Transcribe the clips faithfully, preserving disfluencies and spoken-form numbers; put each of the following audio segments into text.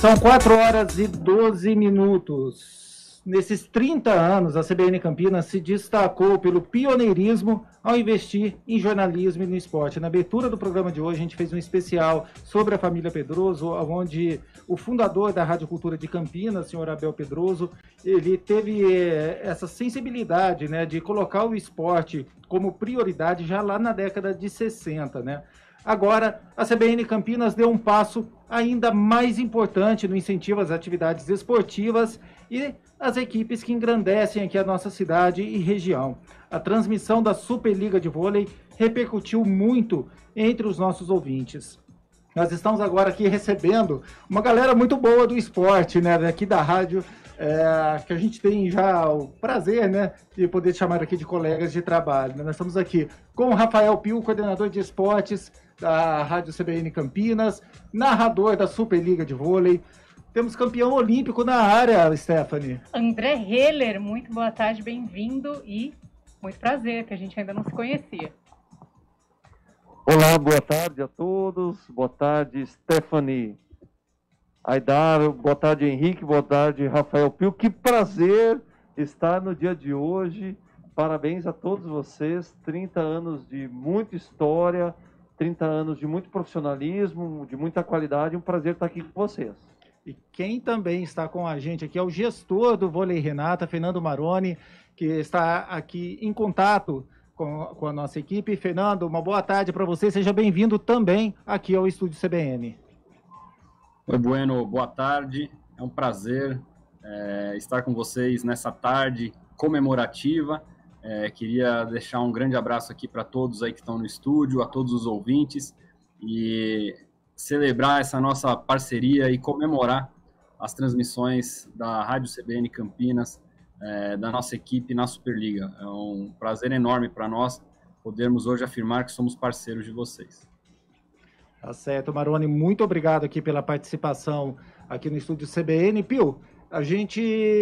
São quatro horas e doze minutos. Nesses trinta anos, a C B N Campinas se destacou pelo pioneirismo ao investir em jornalismo e no esporte. Na abertura do programa de hoje, a gente fez um especial sobre a família Pedroso, onde o fundador da Rádio Cultura de Campinas, senhor Abel Pedroso, ele teve essa sensibilidade, né, de colocar o esporte como prioridade já lá na década de sessenta, né? Agora, a C B N Campinas deu um passo ainda mais importante no incentivo às atividades esportivas e às equipes que engrandecem aqui a nossa cidade e região. A transmissão da Superliga de Vôlei repercutiu muito entre os nossos ouvintes. Nós estamos agora aqui recebendo uma galera muito boa do esporte, né, aqui da rádio, é, que a gente tem já o prazer, né, de poder chamar aqui de colegas de trabalho. Nós estamos aqui com o Rafael Pio, coordenador de esportes da Rádio C B N Campinas, narrador da Superliga de Vôlei. Temos campeão olímpico na área, Stephanie. André Heller, muito boa tarde, bem-vindo e muito prazer, que a gente ainda não se conhecia. Olá, boa tarde a todos, boa tarde, Stephanie Aidar, boa tarde, Henrique, boa tarde, Rafael Pio. Que prazer estar no dia de hoje, parabéns a todos vocês, trinta anos de muita história, trinta anos de muito profissionalismo, de muita qualidade, um prazer estar aqui com vocês. E quem também está com a gente aqui é o gestor do Vôlei Renata, Fernando Maroni, que está aqui em contato com, com a nossa equipe. Fernando, uma boa tarde para você, seja bem-vindo também aqui ao Estúdio C B N. Oi, Bueno, boa tarde, é um prazer é, estar com vocês nessa tarde comemorativa. É, queria deixar um grande abraço aqui para todos aí que estão no estúdio, a todos os ouvintes, e celebrar essa nossa parceria e comemorar as transmissões da Rádio C B N Campinas, é, da nossa equipe na Superliga. É um prazer enorme para nós podermos hoje afirmar que somos parceiros de vocês. Tá certo, Maroni, muito obrigado aqui pela participação aqui no estúdio C B N. Pio, a gente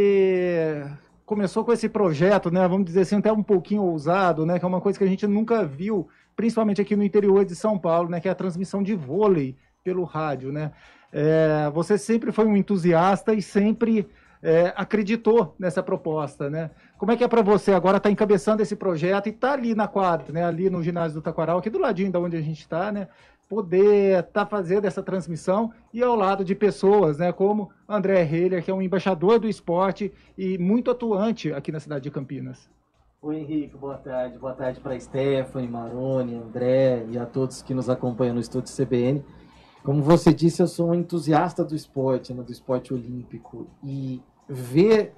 começou com esse projeto, né, vamos dizer assim, até um pouquinho ousado, né, que é uma coisa que a gente nunca viu, principalmente aqui no interior de São Paulo, né, que é a transmissão de vôlei pelo rádio, né. É, você sempre foi um entusiasta e sempre é, acreditou nessa proposta, né. Como é que é para você agora estar tá encabeçando esse projeto e estar tá ali na quadra, né, ali no ginásio do Taquaral, aqui do ladinho da onde a gente está, né, poder estar tá fazendo essa transmissão e ao lado de pessoas, né, como André Heller, que é um embaixador do esporte e muito atuante aqui na cidade de Campinas. Oi, Henrique, boa tarde. Boa tarde para Stephanie, Maroni, André e a todos que nos acompanham no estúdio C B N. Como você disse, eu sou um entusiasta do esporte, né, do esporte olímpico, e ver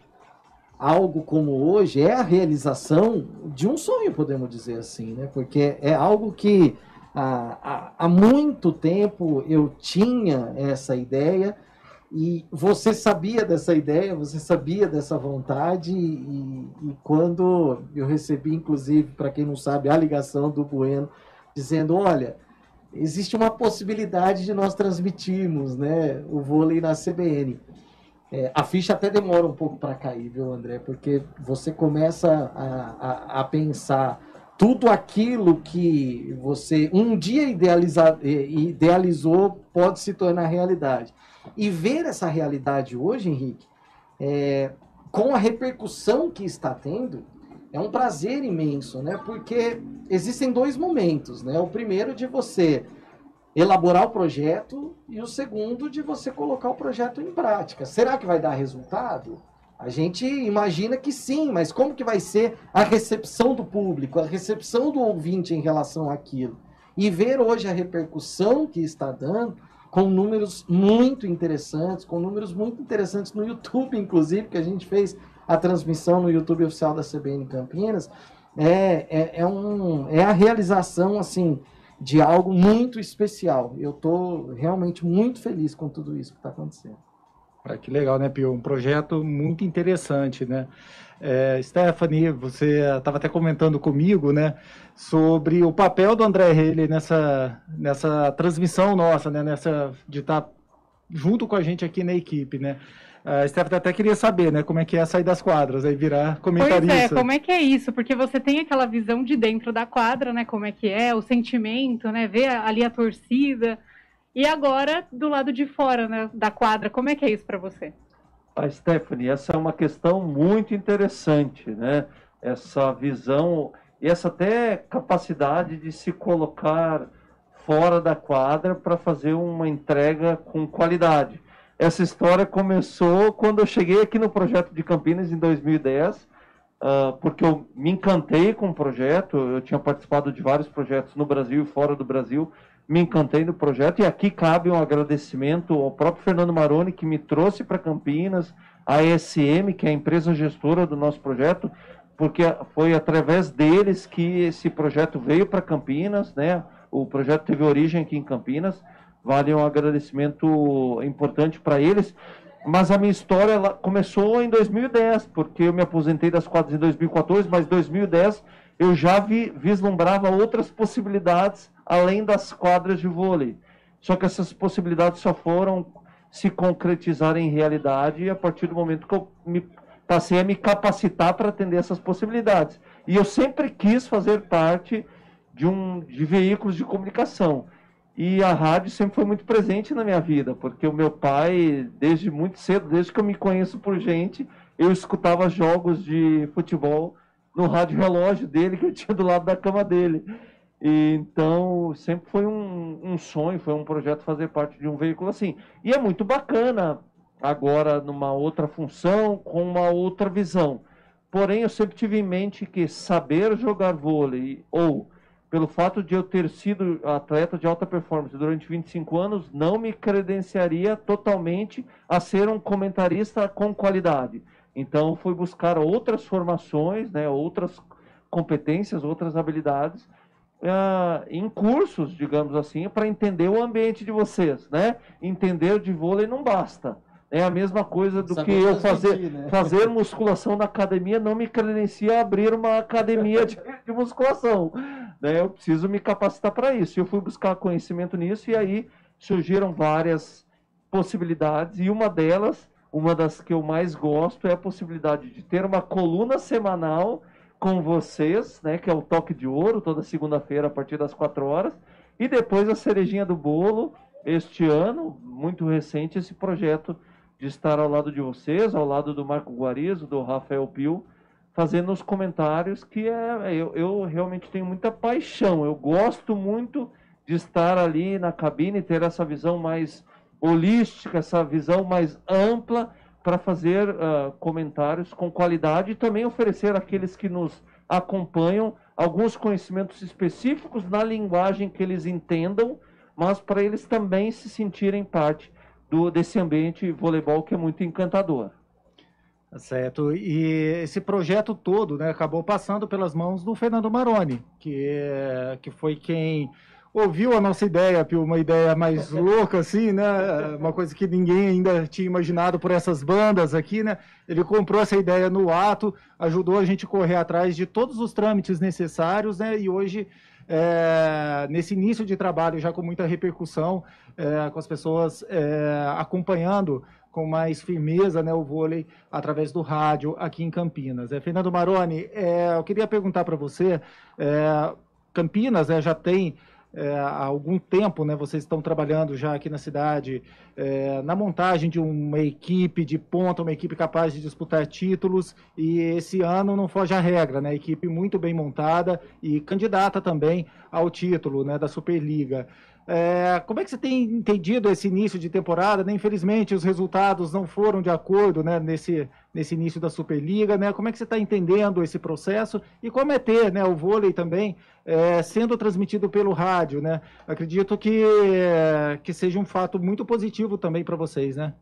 algo como hoje é a realização de um sonho, podemos dizer assim, né, porque é algo que Há, há, há muito tempo eu tinha essa ideia e você sabia dessa ideia, você sabia dessa vontade e, e quando eu recebi, inclusive, para quem não sabe, a ligação do Bueno, dizendo, olha, existe uma possibilidade de nós transmitirmos, né, o vôlei na C B N. É, a ficha até demora um pouco para cair, viu, André? Porque você começa a, a, a pensar tudo aquilo que você um dia idealiza, idealizou pode se tornar realidade. E ver essa realidade hoje, Henrique, é, com a repercussão que está tendo, é um prazer imenso, né? Porque existem dois momentos, né? O primeiro de você elaborar o projeto e o segundo de você colocar o projeto em prática. Será que vai dar resultado? A gente imagina que sim, mas como que vai ser a recepção do público, a recepção do ouvinte em relação àquilo? E ver hoje a repercussão que está dando, com números muito interessantes, com números muito interessantes no YouTube, inclusive, que a gente fez a transmissão no YouTube oficial da C B N Campinas, é, é, é, um, é a realização, assim, de algo muito especial. Eu estou realmente muito feliz com tudo isso que está acontecendo. Ah, que legal, né, Pio? Um projeto muito interessante, né? É, Stephanie, você estava até comentando comigo, né, sobre o papel do André Heller nessa, nessa transmissão nossa, né, nessa, de estar junto com a gente aqui na equipe, né? A Stephanie até queria saber, né, como é que é sair das quadras, aí virar comentarista. Pois é, como é que é isso? Porque você tem aquela visão de dentro da quadra, né, como é que é, o sentimento, né, ver ali a torcida. E agora, do lado de fora, né, da quadra, como é que é isso para você? A Stephanie, essa é uma questão muito interessante, né? Essa visão e essa até capacidade de se colocar fora da quadra para fazer uma entrega com qualidade. Essa história começou quando eu cheguei aqui no projeto de Campinas em dois mil e dez, uh, porque eu me encantei com o projeto. Eu tinha participado de vários projetos no Brasil e fora do Brasil, me encantei no projeto, e aqui cabe um agradecimento ao próprio Fernando Maroni, que me trouxe para Campinas, a E S M, que é a empresa gestora do nosso projeto, porque foi através deles que esse projeto veio para Campinas, né? O projeto teve origem aqui em Campinas, vale um agradecimento importante para eles. Mas a minha história ela começou em dois mil e dez, porque eu me aposentei das quadras em dois mil e quatorze, mas em dois mil e dez eu já vi, vislumbrava outras possibilidades além das quadras de vôlei. Só que essas possibilidades só foram se concretizar em realidade a partir do momento que eu me, passei a me capacitar para atender essas possibilidades. E eu sempre quis fazer parte de, um, de veículos de comunicação. E a rádio sempre foi muito presente na minha vida, porque o meu pai, desde muito cedo, desde que eu me conheço por gente, eu escutava jogos de futebol no rádio relógio dele, que eu tinha do lado da cama dele. E, então, sempre foi um, um sonho, foi um projeto fazer parte de um veículo assim. E é muito bacana, agora numa outra função, com uma outra visão. Porém, eu sempre tive em mente que saber jogar vôlei, ou pelo fato de eu ter sido atleta de alta performance durante vinte e cinco anos, não me credenciaria totalmente a ser um comentarista com qualidade. Então, fui buscar outras formações, né, outras competências, outras habilidades, uh, em cursos, digamos assim, para entender o ambiente de vocês, né? Entender de vôlei não basta. É a mesma coisa do que eu fazer, né? fazer musculação na academia não me credencia a abrir uma academia de, de musculação. Né? Eu preciso me capacitar para isso. Eu fui buscar conhecimento nisso e aí surgiram várias possibilidades, e uma delas, uma das que eu mais gosto, é a possibilidade de ter uma coluna semanal com vocês, né, que é o Toque de Ouro, toda segunda-feira a partir das quatro horas, e depois a cerejinha do bolo, este ano, muito recente, esse projeto de estar ao lado de vocês, ao lado do Marco Guarizo, do Rafael Pio, fazendo os comentários, que é, eu, eu realmente tenho muita paixão, eu gosto muito de estar ali na cabine, ter essa visão mais holística, essa visão mais ampla, para fazer uh, comentários com qualidade e também oferecer àqueles que nos acompanham alguns conhecimentos específicos na linguagem que eles entendam, mas para eles também se sentirem parte do, desse ambiente voleibol que é muito encantador. Certo, e esse projeto todo, né, acabou passando pelas mãos do Fernando Maroni, que, é, que foi quem ouviu a nossa ideia, uma ideia mais louca, assim, né? Uma coisa que ninguém ainda tinha imaginado por essas bandas aqui, né? Ele comprou essa ideia no ato, ajudou a gente a correr atrás de todos os trâmites necessários, né? E hoje, é, nesse início de trabalho, já com muita repercussão, é, com as pessoas é, acompanhando com mais firmeza, né, o vôlei através do rádio aqui em Campinas. É, Fernando Maroni, é, eu queria perguntar para você, é, Campinas, né, já tem É, há algum tempo, né, vocês estão trabalhando já aqui na cidade é, na montagem de uma equipe de ponta, uma equipe capaz de disputar títulos, e esse ano não foge a regra, né, equipe muito bem montada e candidata também ao título, né, da Superliga. É, como é que você tem entendido esse início de temporada? Né? Infelizmente, os resultados não foram de acordo, né, nesse, nesse início da Superliga. Né? Como é que você está entendendo esse processo? E como é ter, né, o vôlei também é, sendo transmitido pelo rádio? Né? Acredito que, é, que seja um fato muito positivo também para vocês, né?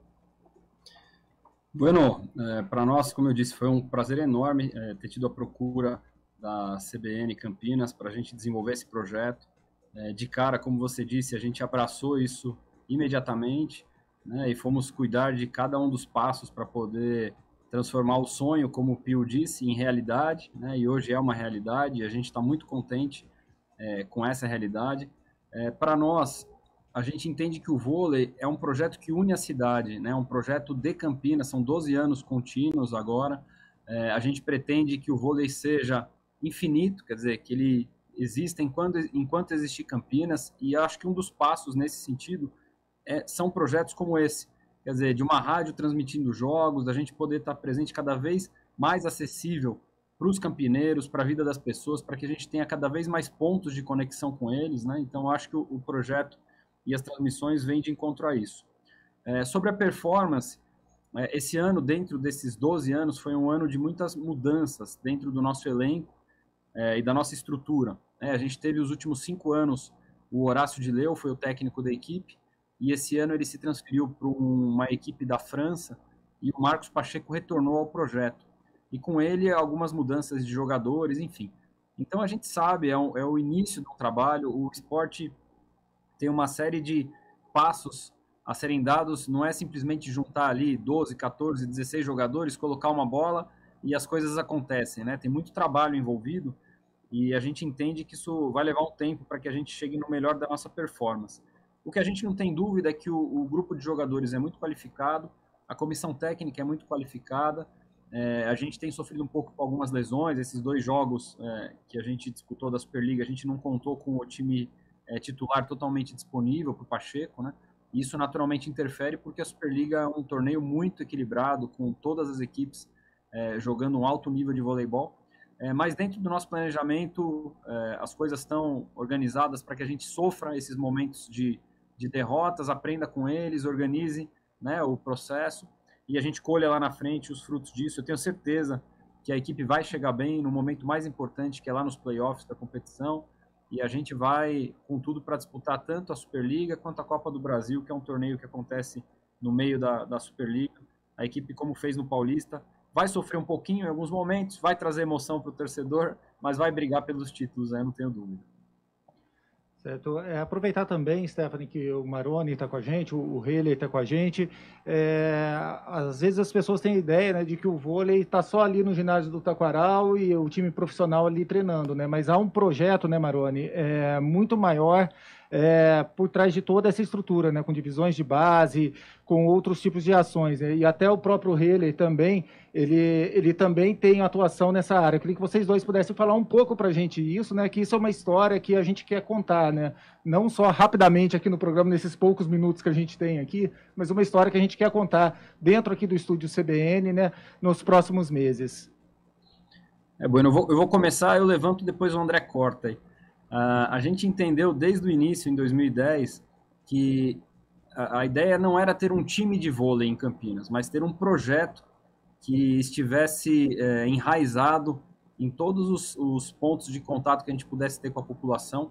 Bueno, é, para nós, como eu disse, foi um prazer enorme é, ter tido a procura da C B N Campinas para a gente desenvolver esse projeto. É, de cara, como você disse, a gente abraçou isso imediatamente, né, e fomos cuidar de cada um dos passos para poder transformar o sonho, como o Pio disse, em realidade, né, e hoje é uma realidade, e a gente está muito contente é, com essa realidade. É, para nós, a gente entende que o vôlei é um projeto que une a cidade, né, um projeto de Campinas, são doze anos contínuos agora. É, a gente pretende que o vôlei seja infinito, quer dizer, que ele exista enquanto, enquanto existir Campinas, e acho que um dos passos nesse sentido é, são projetos como esse, quer dizer, de uma rádio transmitindo jogos, da gente poder estar presente cada vez mais acessível para os campineiros, para a vida das pessoas, para que a gente tenha cada vez mais pontos de conexão com eles, né? Então, acho que o, o projeto e as transmissões vêm de encontro a isso. É, sobre a performance, é, esse ano, dentro desses doze anos, foi um ano de muitas mudanças dentro do nosso elenco é, e da nossa estrutura. É, a gente teve os últimos cinco anos, o Horácio de Leu foi o técnico da equipe, e esse ano ele se transferiu para uma equipe da França, e o Marcos Pacheco retornou ao projeto. E com ele, algumas mudanças de jogadores, enfim. Então, a gente sabe, é, um, é o início do trabalho, o esporte tem uma série de passos a serem dados, não é simplesmente juntar ali doze, quatorze, dezesseis jogadores, colocar uma bola e as coisas acontecem, né? Tem muito trabalho envolvido e a gente entende que isso vai levar um tempo para que a gente chegue no melhor da nossa performance. O que a gente não tem dúvida é que o, o grupo de jogadores é muito qualificado, a comissão técnica é muito qualificada, é, a gente tem sofrido um pouco com algumas lesões, esses dois jogos é, que a gente disputou da Superliga, a gente não contou com o time é, titular totalmente disponível para o Pacheco, né? Isso naturalmente interfere porque a Superliga é um torneio muito equilibrado, com todas as equipes é, jogando um alto nível de voleibol. É, mas dentro do nosso planejamento, é, as coisas estão organizadas para que a gente sofra esses momentos de, de derrotas, aprenda com eles, organize, né, o processo e a gente colha lá na frente os frutos disso. Eu tenho certeza que a equipe vai chegar bem no momento mais importante, que é lá nos playoffs da competição. E a gente vai com tudo para disputar tanto a Superliga quanto a Copa do Brasil, que é um torneio que acontece no meio da, da Superliga. A equipe, como fez no Paulista, vai sofrer um pouquinho em alguns momentos, vai trazer emoção para o torcedor, mas vai brigar pelos títulos, aí não tenho dúvida. Certo. É, aproveitar também, Stephanie, que o Maroni está com a gente, o, o Haley está com a gente. É, às vezes as pessoas têm a ideia, né, de que o vôlei está só ali no ginásio do Taquaral e o time profissional ali treinando, né? Mas há um projeto, né, Maroni, é, muito maior é, por trás de toda essa estrutura, né, com divisões de base, com outros tipos de ações, né? E até o próprio Haley também, ele, ele também tem atuação nessa área. Eu queria que vocês dois pudessem falar um pouco para a gente isso, né, que isso é uma história que a gente quer contar, né? Não só rapidamente aqui no programa, nesses poucos minutos que a gente tem aqui, mas uma história que a gente quer contar dentro aqui do estúdio C B N, né, nos próximos meses. É, bueno, eu vou, eu vou começar, eu levanto, depois o André corta aí. Uh, a gente entendeu desde o início, em dois mil e dez, que a, a ideia não era ter um time de vôlei em Campinas, mas ter um projeto que estivesse é, enraizado em todos os, os pontos de contato que a gente pudesse ter com a população,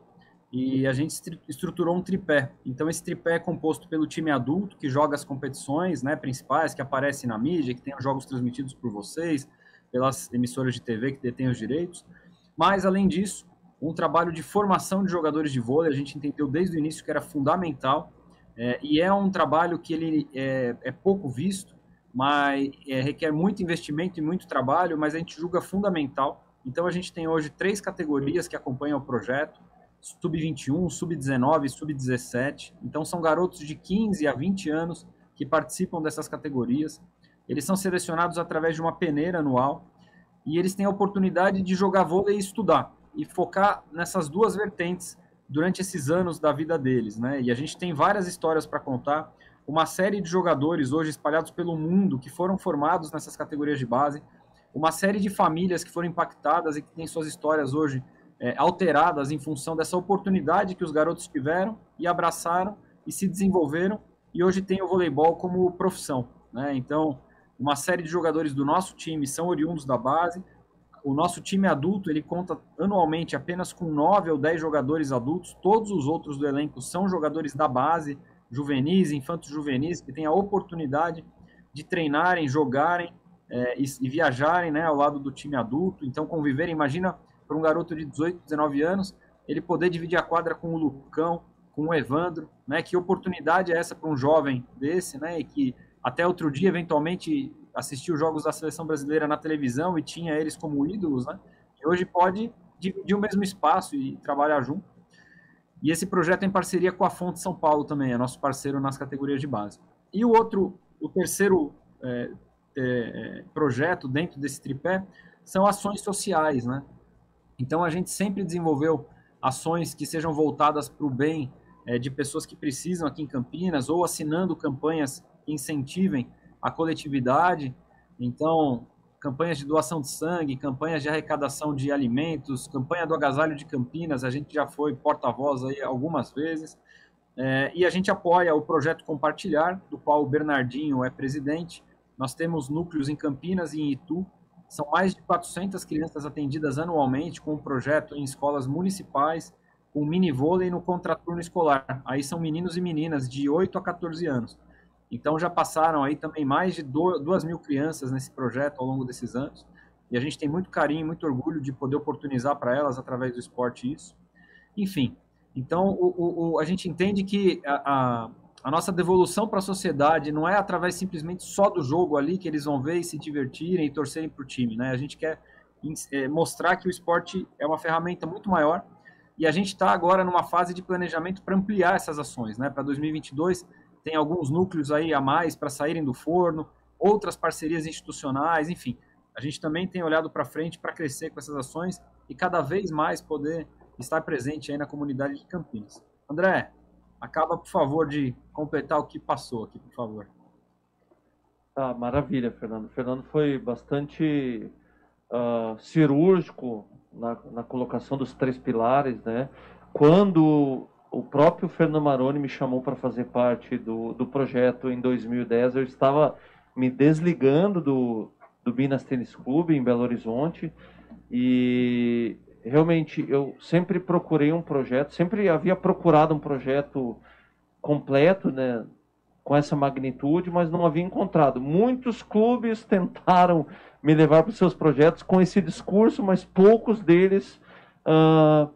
e a gente estruturou um tripé. Então, esse tripé é composto pelo time adulto, que joga as competições, né, principais, que aparecem na mídia, que tem os jogos transmitidos por vocês, pelas emissoras de T V que detêm os direitos, mas, além disso, um trabalho de formação de jogadores de vôlei, a gente entendeu desde o início que era fundamental, é, e é um trabalho que ele é, é pouco visto, mas é, requer muito investimento e muito trabalho, mas a gente julga fundamental. Então, a gente tem hoje três categorias que acompanham o projeto, sub vinte e um, sub dezenove e sub dezessete. Então, são garotos de quinze a vinte anos que participam dessas categorias. Eles são selecionados através de uma peneira anual e eles têm a oportunidade de jogar vôlei e estudar, e focar nessas duas vertentes durante esses anos da vida deles, né? E a gente tem várias histórias para contar, uma série de jogadores hoje espalhados pelo mundo que foram formados nessas categorias de base, uma série de famílias que foram impactadas e que têm suas histórias hoje é, alteradas em função dessa oportunidade que os garotos tiveram e abraçaram e se desenvolveram, e hoje tem o voleibol como profissão, né? Então, uma série de jogadores do nosso time são oriundos da base. O nosso time adulto, ele conta anualmente apenas com nove ou dez jogadores adultos. Todos os outros do elenco são jogadores da base, juvenis, infantos juvenis, que têm a oportunidade de treinarem, jogarem é, e, e viajarem, né, ao lado do time adulto. Então, conviverem, imagina, para um garoto de dezoito, dezenove anos, ele poder dividir a quadra com o Lucão, com o Evandro, né? Que oportunidade é essa para um jovem desse, né? E que até outro dia, eventualmente, assistiu jogos da Seleção Brasileira na televisão e tinha eles como ídolos, né? E hoje pode dividir o mesmo espaço e trabalhar junto. E esse projeto é em parceria com a Fonte São Paulo também, é nosso parceiro nas categorias de base. E o outro, o terceiro é, é, projeto dentro desse tripé são ações sociais, né? Então a gente sempre desenvolveu ações que sejam voltadas para o bem é, de pessoas que precisam aqui em Campinas, ou assinando campanhas que incentivem a coletividade. Então, campanhas de doação de sangue, campanhas de arrecadação de alimentos, campanha do agasalho de Campinas, a gente já foi porta-voz aí algumas vezes. É, e a gente apoia o projeto Compartilhar, do qual o Bernardinho é presidente. Nós temos núcleos em Campinas e em Itu. São mais de quatrocentas crianças atendidas anualmente com o projeto em escolas municipais, com mini vôlei no contraturno escolar. Aí são meninos e meninas de oito a quatorze anos. Então já passaram aí também mais de duas mil crianças nesse projeto ao longo desses anos. E a gente tem muito carinho, muito orgulho de poder oportunizar para elas, através do esporte, isso. Enfim, então o, o, a gente entende que a, a, a nossa devolução para a sociedade não é através simplesmente só do jogo ali, que eles vão ver e se divertirem e torcerem para o time, né? A gente quer é, mostrar que o esporte é uma ferramenta muito maior. E a gente está agora numa fase de planejamento para ampliar essas ações, né? Para dois mil e vinte e dois, tem alguns núcleos aí a mais para saírem do forno, outras parcerias institucionais, enfim. A gente também tem olhado para frente para crescer com essas ações e cada vez mais poder estar presente aí na comunidade de Campinas. André, acaba, por favor, de completar o que passou aqui, por favor. Ah, maravilha, Fernando. O Fernando foi bastante uh, cirúrgico na, na colocação dos três pilares, né? Quando o próprio Fernando Maroni me chamou para fazer parte do, do projeto em dois mil e dez, eu estava me desligando do, do Minas Tênis Clube em Belo Horizonte e realmente eu sempre procurei um projeto, sempre havia procurado um projeto completo, né, com essa magnitude, mas não havia encontrado. Muitos clubes tentaram me levar para os seus projetos com esse discurso, mas poucos deles uh,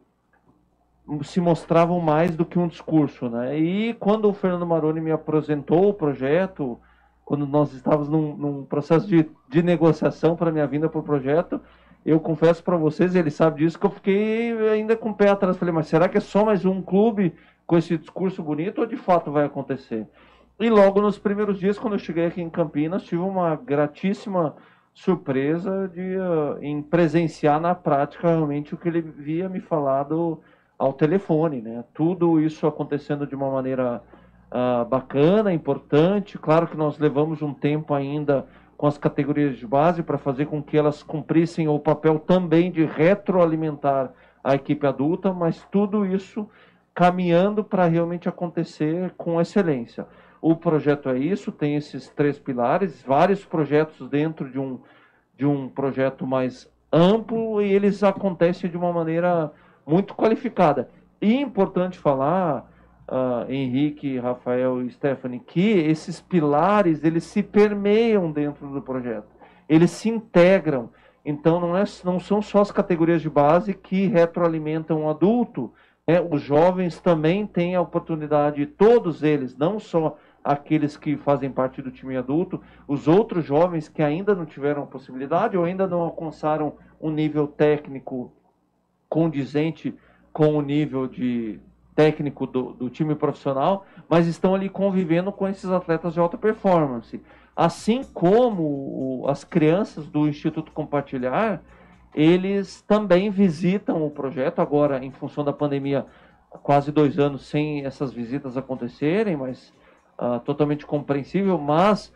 se mostravam mais do que um discurso, né? E quando o Fernando Maroni me apresentou o projeto, quando nós estávamos num, num processo de, de negociação para a minha vinda para o projeto, eu confesso para vocês, ele sabe disso, que eu fiquei ainda com o pé atrás. Falei, mas será que é só mais um clube com esse discurso bonito ou de fato vai acontecer? E logo nos primeiros dias, quando eu cheguei aqui em Campinas, tive uma gratíssima surpresa de, uh, em presenciar na prática realmente o que ele havia me falado ao telefone, né? Tudo isso acontecendo de uma maneira uh, bacana, importante. Claro que nós levamos um tempo ainda com as categorias de base para fazer com que elas cumprissem o papel também de retroalimentar a equipe adulta, mas tudo isso caminhando para realmente acontecer com excelência. O projeto é isso, tem esses três pilares, vários projetos dentro de um, de um projeto mais amplo e eles acontecem de uma maneira muito qualificada. E importante falar, uh, Henrique, Rafael e Stephanie, que esses pilares eles se permeiam dentro do projeto, eles se integram. Então não, é, não são só as categorias de base que retroalimentam o adulto, né? Os jovens também têm a oportunidade, todos eles, não só aqueles que fazem parte do time adulto, os outros jovens que ainda não tiveram a possibilidade ou ainda não alcançaram um nível técnico condizente com o nível de técnico do, do time profissional, mas estão ali convivendo com esses atletas de alta performance. Assim como o, as crianças do Instituto Compartilhar, eles também visitam o projeto, agora em função da pandemia, há quase dois anos sem essas visitas acontecerem, mas uh, totalmente compreensível, mas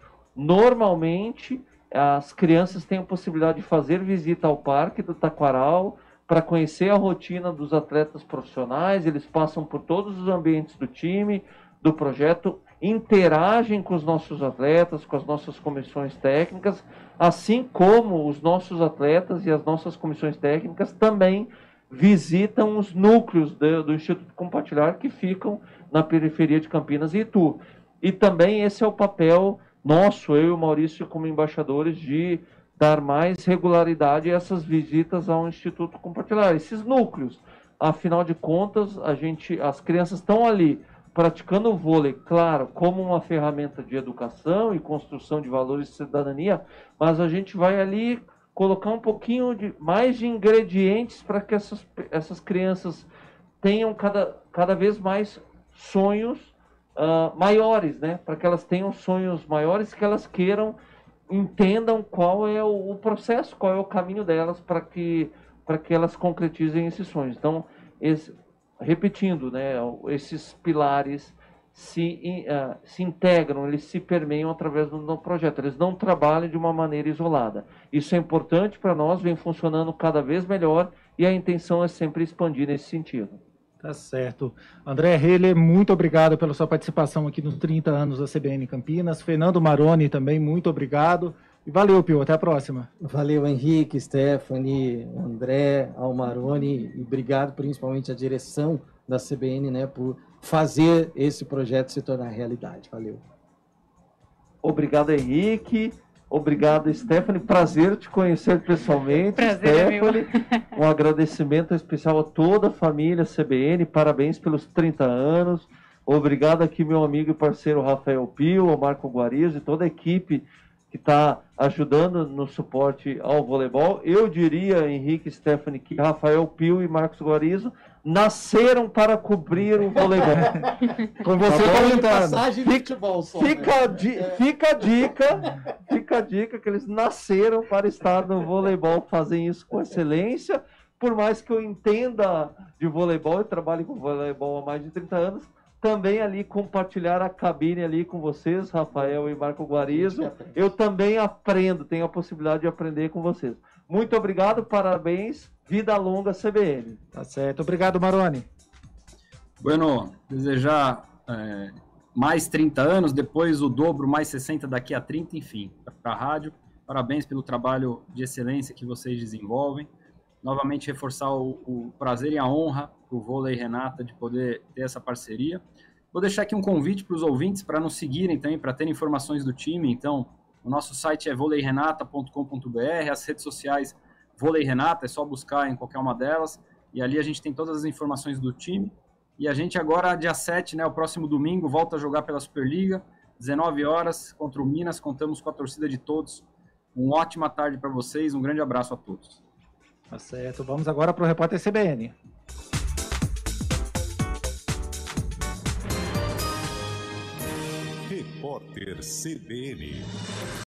normalmente as crianças têm a possibilidade de fazer visita ao Parque do Taquaral para conhecer a rotina dos atletas profissionais, eles passam por todos os ambientes do time, do projeto, interagem com os nossos atletas, com as nossas comissões técnicas, assim como os nossos atletas e as nossas comissões técnicas também visitam os núcleos do, do Instituto Compartilhar que ficam na periferia de Campinas e Itu. E também esse é o papel nosso, eu e o Maurício como embaixadores, de dar mais regularidade a essas visitas ao Instituto Compartilhar, esses núcleos. Afinal de contas, a gente, as crianças estão ali praticando o vôlei, claro, como uma ferramenta de educação e construção de valores de cidadania, mas a gente vai ali colocar um pouquinho de, mais de ingredientes para que essas, essas crianças tenham cada, cada vez mais sonhos uh, maiores, né? Para que elas tenham sonhos maiores, que elas queiram, entendam qual é o, o processo, qual é o caminho delas para que, para que elas concretizem esses sonhos. Então, esse, repetindo, né, esses pilares se, uh, se integram, eles se permeiam através do, do projeto, eles não trabalham de uma maneira isolada. Isso é importante para nós, vem funcionando cada vez melhor e a intenção é sempre expandir nesse sentido. Tá certo. André Heller, muito obrigado pela sua participação aqui nos trinta anos da C B N Campinas. Fernando Maroni também, muito obrigado. E valeu, Pio, até a próxima. Valeu, Henrique, Stephanie, André, Almaroni, e obrigado principalmente à direção da C B N, né, por fazer esse projeto se tornar realidade. Valeu. Obrigado, Henrique. Obrigado, Stephanie. Prazer te conhecer pessoalmente. Prazer, Stephanie. Um agradecimento especial a toda a família C B N. Parabéns pelos trinta anos. Obrigado aqui, meu amigo e parceiro Rafael Pio, ao Marco Guarizo e toda a equipe que está ajudando no suporte ao voleibol. Eu diria, Henrique e Stephanie, que Rafael Pio e Marcos Guarizo nasceram para cobrir o voleibol. Com você Tá bom? comentando. Passagem de futebol só, Fica, né? a di- fica a dica, fica a dica que eles nasceram para estar no voleibol, fazem isso com excelência. Por mais que eu entenda de voleibol e trabalhe com voleibol há mais de trinta anos, também ali compartilhar a cabine ali com vocês, Rafael e Marco Guarizo. Eu também aprendo, tenho a possibilidade de aprender com vocês. Muito obrigado, parabéns, vida longa C B N. Tá certo. Obrigado, Maroni. Bueno, desejar é, mais trinta anos, depois o dobro, mais sessenta daqui a trinta, enfim, para a rádio. Parabéns pelo trabalho de excelência que vocês desenvolvem. Novamente reforçar o, o prazer e a honra para o Vôlei Renata de poder ter essa parceria. Vou deixar aqui um convite para os ouvintes para nos seguirem também, para terem informações do time. Então, o nosso site é vôlei renata ponto com ponto b r, as redes sociais Vôlei Renata, é só buscar em qualquer uma delas, e ali a gente tem todas as informações do time. E a gente agora, dia sete, né, o próximo domingo, volta a jogar pela Superliga, dezenove horas, contra o Minas, contamos com a torcida de todos. Uma ótima tarde para vocês, um grande abraço a todos. Tá certo. Vamos agora para o repórter C B N. Repórter C B N.